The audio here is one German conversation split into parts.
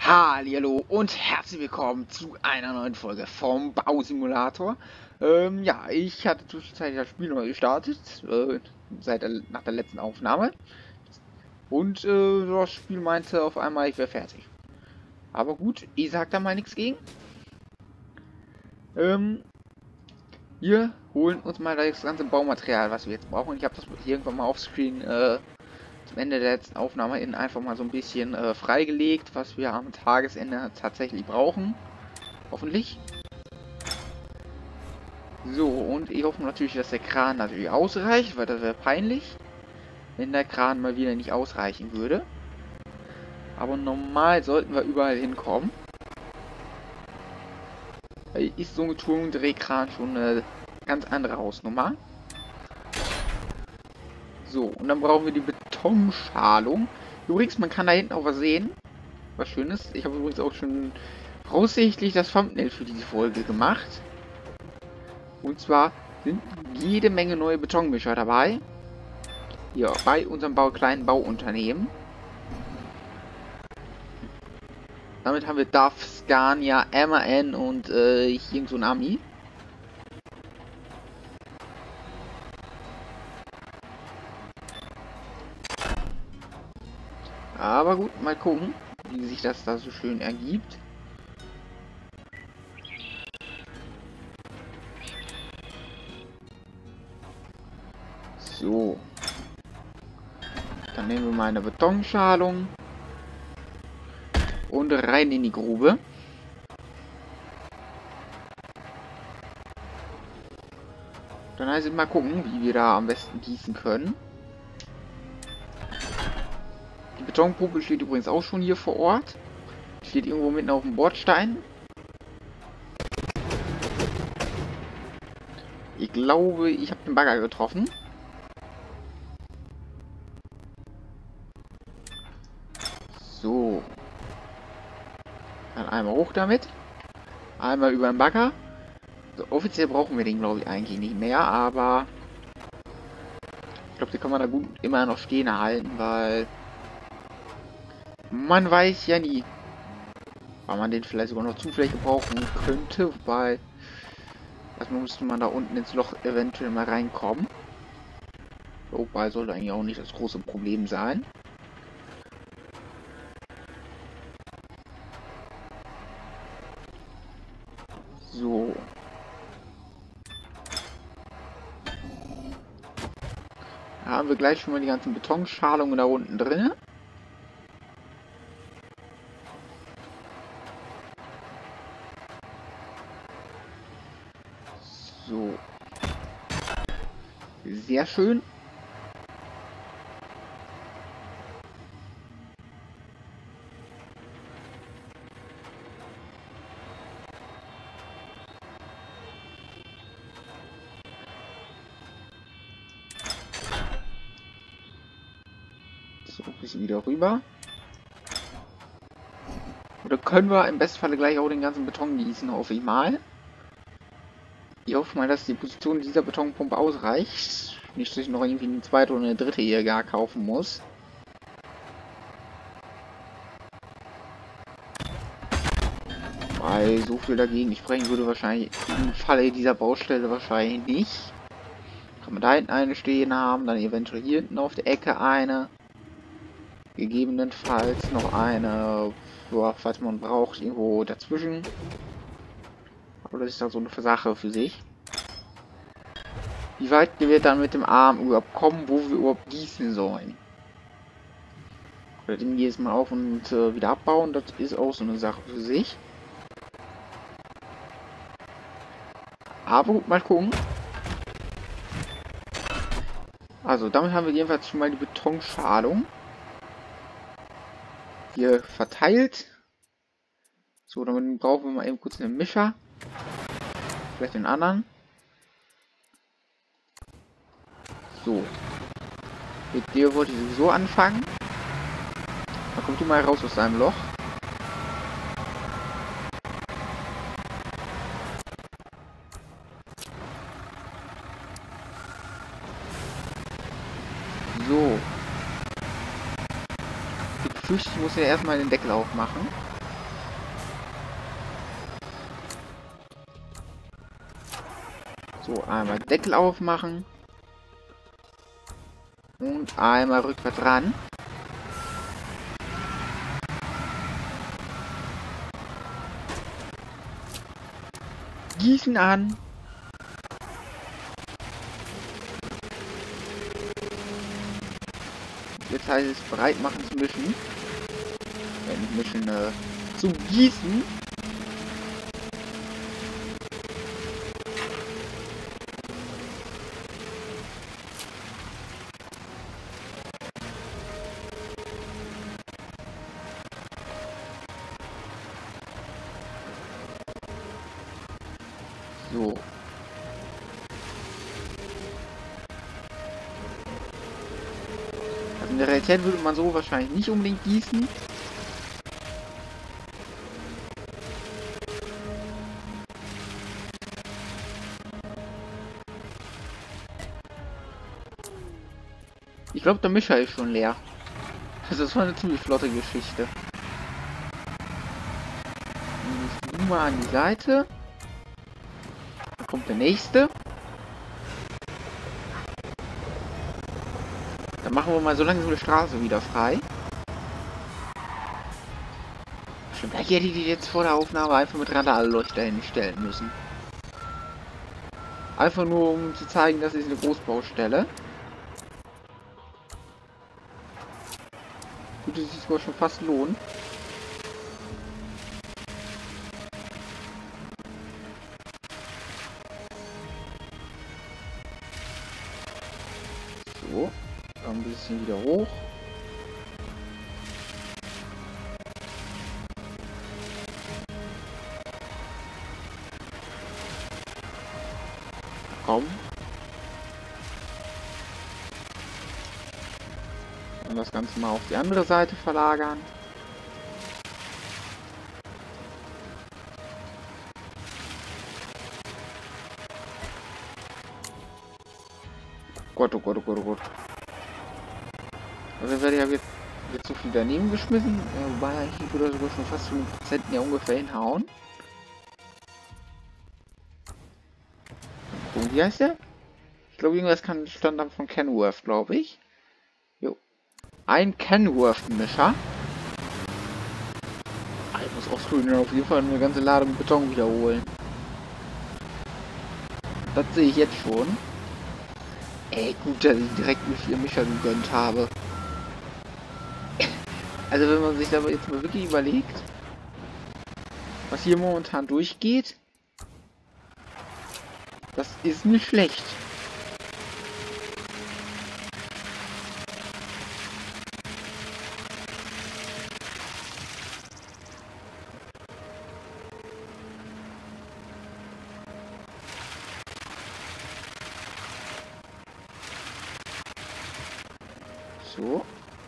Hallihallo und herzlich willkommen zu einer neuen Folge vom Bausimulator. Ja, ich hatte zwischenzeitlich das Spiel neu gestartet, nach der letzten Aufnahme. Und das Spiel meinte auf einmal, ich wäre fertig. Aber gut, ich sag da mal nichts gegen. Wir holen uns mal das ganze Baumaterial, was wir jetzt brauchen. Ich habe das irgendwann mal offscreen zum Ende der letzten Aufnahme einfach mal so ein bisschen freigelegt, was wir am Tagesende tatsächlich brauchen. Hoffentlich. So, und ich hoffe natürlich, dass der Kran natürlich ausreicht, weil das wäre peinlich, wenn der Kran mal wieder nicht ausreichen würde. Aber normal sollten wir überall hinkommen. Ist so ein Turmdrehkran schon eine ganz andere Hausnummer. So, und dann brauchen wir die Betonschalung. Übrigens, man kann da hinten auch was sehen. Was Schönes. Ich habe übrigens auch schon voraussichtlich das Thumbnail für diese Folge gemacht. Und zwar sind jede Menge neue Betonmischer dabei. Hier bei unserem kleinen Bauunternehmen. Damit haben wir DAF, Scania, MAN und irgend so ein Ami. Aber gut, mal gucken, wie sich das da so schön ergibt. So. Dann nehmen wir mal eine Betonschalung. Und rein in die Grube. Dann heißt es mal gucken, wie wir da am besten gießen können. Die Betonpumpe steht übrigens auch schon hier vor Ort. Steht irgendwo mitten auf dem Bordstein. Ich glaube, ich habe den Bagger getroffen. So. Dann einmal hoch damit. Einmal über den Bagger. So, offiziell brauchen wir den, glaube ich, eigentlich nicht mehr, aber ich glaube, den kann man da gut immer noch stehen erhalten, weil man weiß ja nie, weil man den vielleicht sogar noch zufällig gebrauchen könnte, wobei erstmal müsste man da unten ins Loch eventuell mal reinkommen. Wobei sollte eigentlich auch nicht das große Problem sein. So. Da haben wir gleich schon mal die ganzen Betonschalungen da unten drin. So. Sehr schön. So, ein bisschen wieder rüber. Oder können wir im besten Falle gleich auch den ganzen Beton gießen, hoffe ich mal. Ich hoffe mal, dass die Position dieser Betonpumpe ausreicht. Nicht, dass ich noch irgendwie eine zweite oder eine dritte hier gar kaufen muss. Weil so viel dagegen sprechen würde wahrscheinlich im Falle dieser Baustelle wahrscheinlich nicht. Kann man da hinten eine stehen haben, dann eventuell hier hinten auf der Ecke eine. Gegebenenfalls noch eine, falls man braucht, irgendwo dazwischen. Aber das ist dann so eine Sache für sich. Wie weit wir dann mit dem Arm überhaupt kommen, wo wir überhaupt gießen sollen. Oder den jedes Mal auf und wieder abbauen, das ist auch so eine Sache für sich. Aber gut, mal gucken. Also, damit haben wir jedenfalls schon mal die Betonschalung hier verteilt. So, dann brauchen wir mal eben kurz einen Mischer. Vielleicht den anderen. So. Mit dir wollte ich sowieso anfangen. Dann kommt du mal raus aus deinem Loch. So. Ich befürchte, ich muss ja erstmal den Deckel aufmachen. So, einmal Deckel aufmachen. Und einmal rückwärts ran. Gießen an. Jetzt heißt es bereit machen zu mischen. Nicht mischen, zu gießen. So. Also in der Realität würde man so wahrscheinlich nicht unbedingt gießen. Ich glaube, der Mischer ist schon leer. Also das war eine ziemlich flotte Geschichte. Mal an die Seite. Dann kommt der nächste. Dann machen wir mal so langsam eine Straße wieder frei. Stimmt, ich hätte die jetzt vor der Aufnahme einfach mit Radarleuchter hinstellen müssen. Einfach nur, um zu zeigen, das ist eine Großbaustelle. Gut, das sich sogar schon fast lohnen. So, ein bisschen wieder hoch. Komm. Und das Ganze mal auf die andere Seite verlagern. Gott, oh Gott, oh Gott, oh Gott. Also werde ich ja jetzt so viel daneben geschmissen. Wobei ich würde sogar schon fast 5% ja ungefähr hinhauen. Und wie heißt der? Ich glaube, irgendwas stand dann von Kenworth, glaube ich. Jo. Ein Kenworth-Mischer. Ich muss offscreen auf jeden Fall eine ganze Ladung Beton wiederholen. Das sehe ich jetzt schon. Ey, gut, dass ich direkt mit 4 Mischer gegönnt habe. Also wenn man sich aber jetzt mal wirklich überlegt, was hier momentan durchgeht, das ist nicht schlecht. So.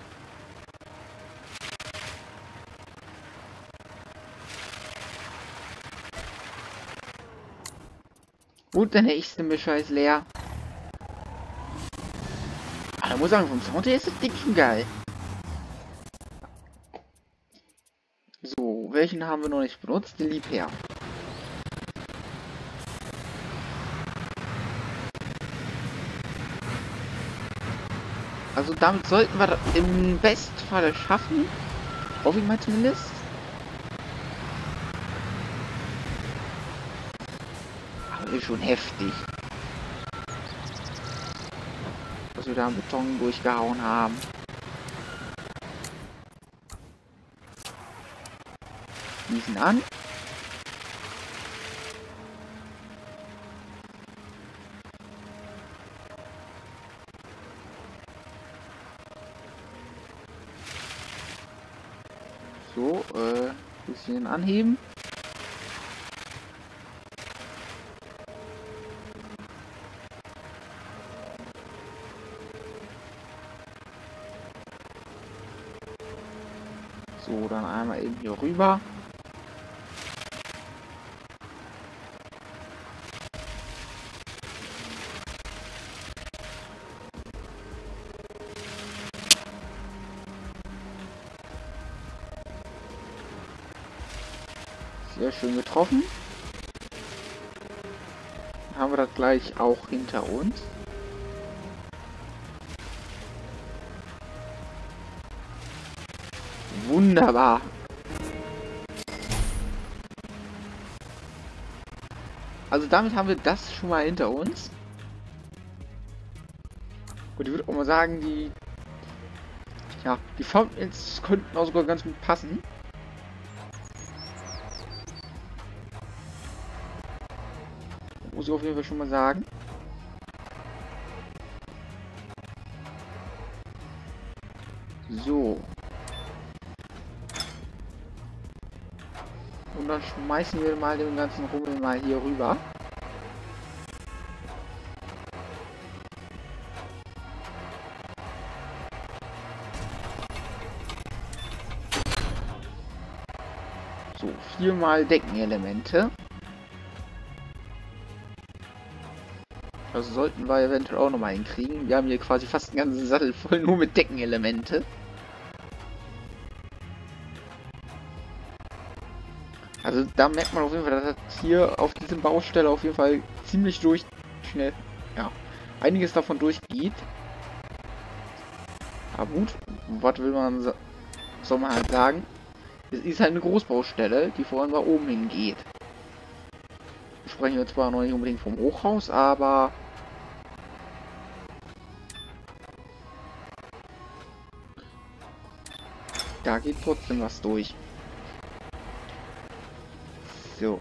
Gut, der nächste Mischer ist leer. Aber ich muss sagen, vom Sound her ist das Ding schon geil. So, welchen haben wir noch nicht benutzt? Den Liebherr. Also damit sollten wir das im Bestfall schaffen. Hoffe ich mal zumindest. Aber ist schon heftig. Was wir da am Beton durchgehauen haben. Gießen an. So, bisschen anheben. So, dann einmal eben hier rüber. Sehr schön getroffen. haben wir das gleich auch hinter uns. Wunderbar. Also damit haben wir das schon mal hinter uns. Und ich würde auch mal sagen, die Thumbnails könnten auch sogar ganz gut passen. Muss ich auf jeden Fall schon mal sagen. So. Und dann schmeißen wir mal den ganzen Rummel mal hier rüber. So, 4 Deckenelemente. Das sollten wir eventuell auch nochmal hinkriegen. Wir haben hier quasi fast einen ganzen Sattel voll nur mit Deckenelemente. Also da merkt man auf jeden Fall, dass das hier auf diesem Baustelle auf jeden Fall ziemlich einiges davon durchgeht. Aber gut, was soll man halt sagen? Es ist halt eine Großbaustelle, die vor allem nach oben hingeht. Sprechen wir zwar noch nicht unbedingt vom Hochhaus, aber da geht trotzdem was durch. So.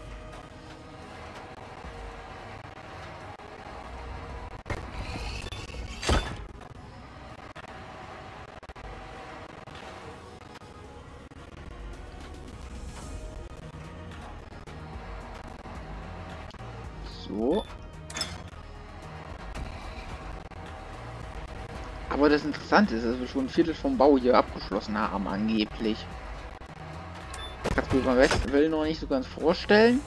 So. Aber das Interessante ist, dass wir schon ein Viertel vom Bau hier abgeschlossen haben, angeblich. Das kann ich mir will noch nicht so ganz vorstellen.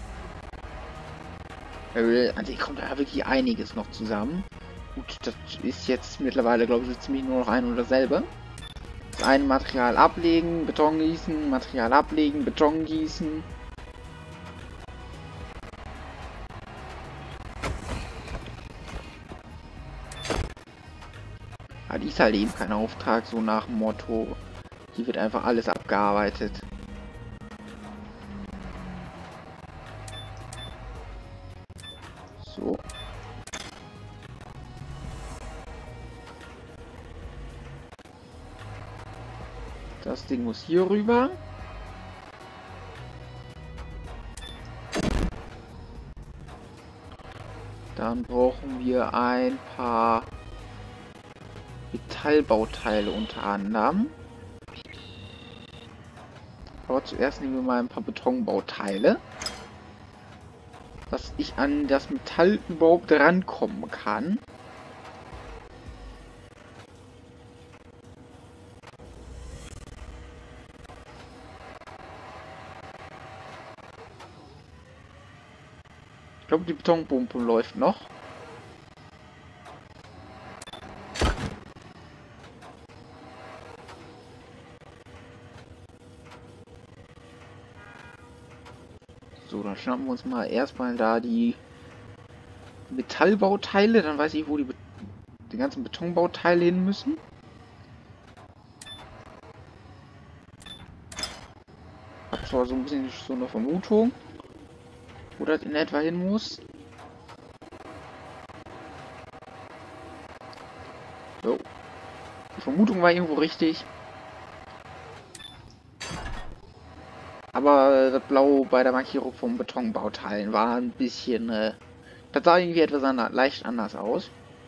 Also kommt da wirklich einiges noch zusammen. Gut, das ist jetzt mittlerweile, glaube ich, so ziemlich nur noch ein und dasselbe. Das eine Material ablegen, Beton gießen, Material ablegen, Beton gießen. Aber die ist halt eben kein Auftrag, so nach dem Motto. Hier wird einfach alles abgearbeitet. So. Das Ding muss hier rüber. Dann brauchen wir ein paar Metallbauteile unter anderem. Aber zuerst nehmen wir mal ein paar Betonbauteile. Dass ich an das Metall überhaupt rankommen kann. Ich glaube, die Betonpumpe läuft noch. So, dann schnappen wir uns mal erstmal da die Metallbauteile. Dann weiß ich, wo die ganzen Betonbauteile hin müssen. Hab zwar so ein bisschen so eine Vermutung, wo das in etwa hin muss. So. Die Vermutung war irgendwo richtig. Aber das Blau bei der Markierung vom Betonbauteilen war ein bisschen, das sah irgendwie etwas leicht anders aus.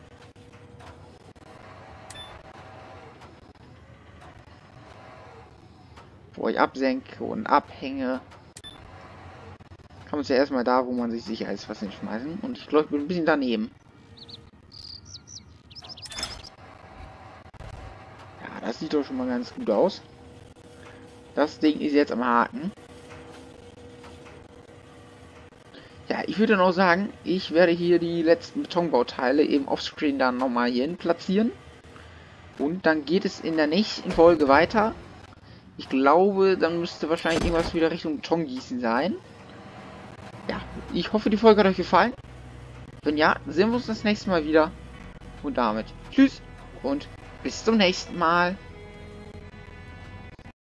Wo ich absenke und abhänge, kann man es ja erstmal da, wo man sich sicher ist, was hinschmeißen. Und ich glaube, ich bin ein bisschen daneben. Ja, das sieht doch schon mal ganz gut aus. Das Ding ist jetzt am Haken. Ja, ich würde noch sagen, ich werde hier die letzten Betonbauteile eben offscreen dann nochmal hierhin platzieren. Und dann geht es in der nächsten Folge weiter. Ich glaube, dann müsste wahrscheinlich irgendwas wieder Richtung Betongießen sein. Ja, ich hoffe, die Folge hat euch gefallen. Wenn ja, sehen wir uns das nächste Mal wieder. Und damit tschüss und bis zum nächsten Mal.